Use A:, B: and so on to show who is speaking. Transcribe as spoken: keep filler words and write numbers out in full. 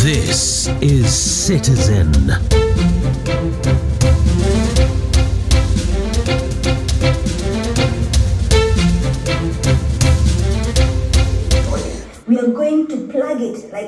A: This is Citizen.
B: We are going to plug it like